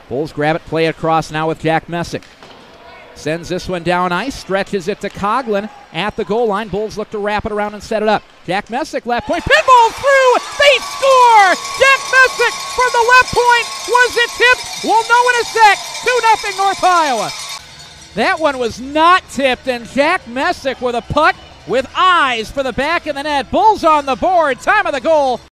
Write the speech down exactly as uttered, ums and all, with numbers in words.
Bulls grab it, play it across now with Jack Mesic. Sends this one down ice, stretches it to Coughlin at the goal line. Bulls look to wrap it around and set it up. Jack Mesic, left point, pinball through, they score! Jack Mesic from the left point, was it tipped? We'll know in a sec, two nothing North Iowa. That one was not tipped, and Jack Mesic with a puck with eyes for the back of the net. Bulls on the board, time of the goal.